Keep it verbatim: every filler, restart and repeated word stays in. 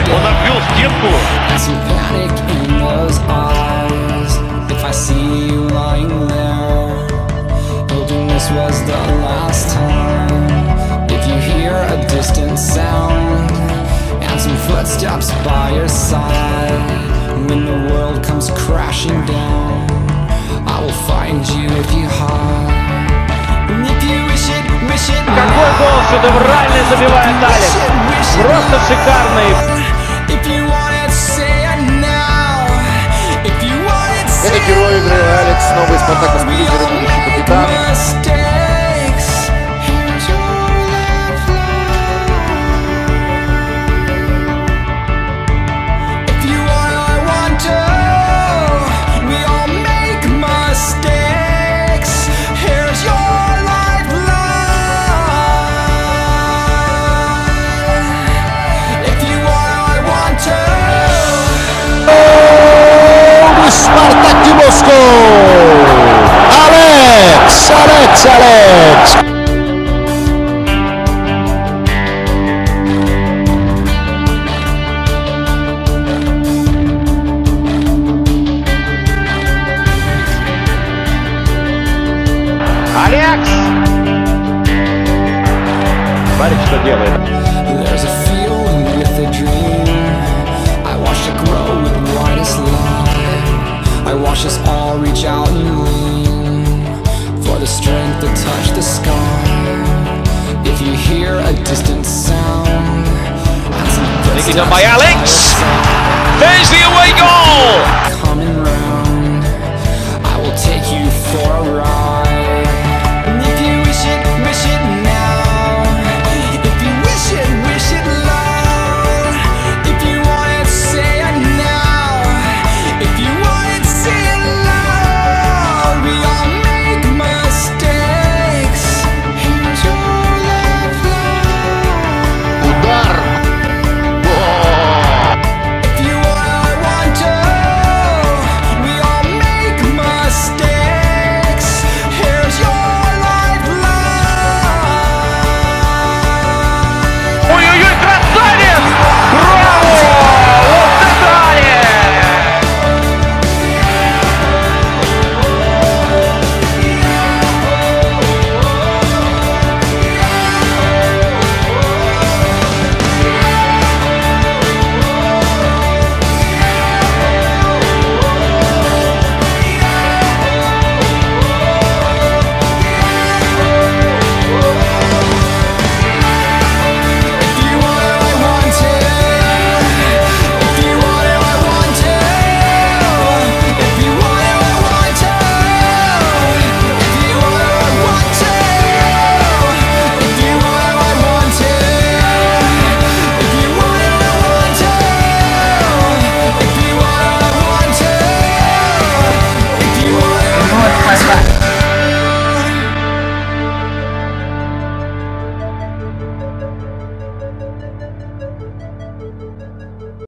Он обвел стенку. Was the last time. If you hear a distant sound and some footsteps by your side, when the world comes crashing down, I will find you if you hide. And if you wish it, wish it now. Какой гол шедевральный забивает Алекс. Просто шикарный. If you want it, say it now. If you want it, say it now. Это герой игры Алекс, новый спартаковский лидер и будущий капитан. Spartak Moscow! Alex! Alex! Alex! Алекс! Смотри, что делает. There's a feeling with a dream. I watched it grow with widest love. I watch us all reach out and lean for the strength to touch the sky. If you hear a distant sound, Taken up by Alex. There's the away goal.